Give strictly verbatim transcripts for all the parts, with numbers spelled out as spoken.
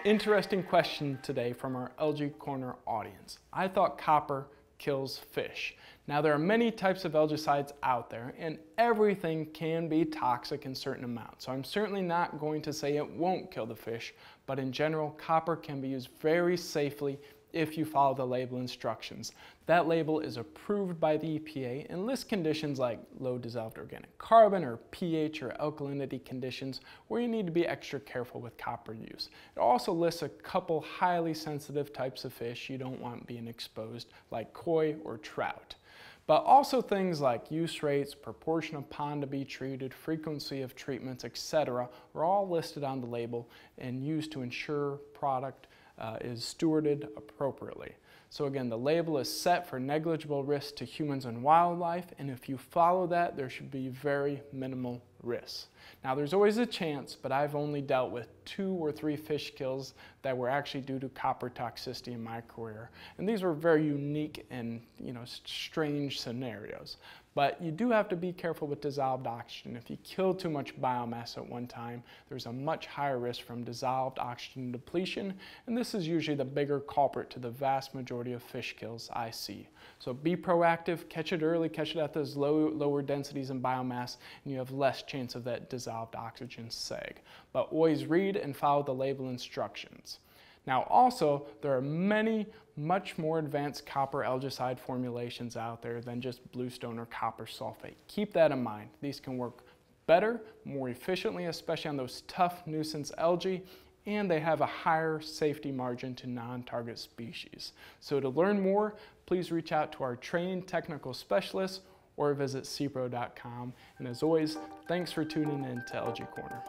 Interesting question today from our Algae Corner audience. I thought copper kills fish. Now there are many types of algaecides out there and everything can be toxic in certain amounts. So I'm certainly not going to say it won't kill the fish, but in general copper can be used very safely if you follow the label instructions. That label is approved by the E P A and lists conditions like low dissolved organic carbon or pH or alkalinity conditions where you need to be extra careful with copper use. It also lists a couple highly sensitive types of fish you don't want being exposed, like koi or trout. But also things like use rates, proportion of pond to be treated, frequency of treatments, et cetera are all listed on the label and used to ensure product Uh, is stewarded appropriately. So again, the label is set for negligible risk to humans and wildlife, and if you follow that, there should be very minimal risks. Now there's always a chance, but I've only dealt with two or three fish kills that were actually due to copper toxicity in my career. And these were very unique and you know strange scenarios. But you do have to be careful with dissolved oxygen. If you kill too much biomass at one time, there's a much higher risk from dissolved oxygen depletion, and this is usually the bigger culprit to the vast majority of fish kills I see. So be proactive, catch it early, catch it at those low, lower densities in biomass, and you have less chance of that dissolved oxygen sag. But always read and follow the label instructions. Now also, there are many much more advanced copper algaecide formulations out there than just bluestone or copper sulfate. Keep that in mind. These can work better, more efficiently, especially on those tough nuisance algae, and they have a higher safety margin to non-target species. So to learn more, please reach out to our trained technical specialists or visit C P R O dot com. And as always, thanks for tuning in to Algae Corner.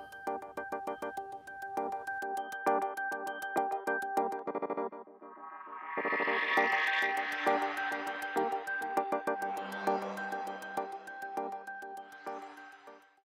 Thank you.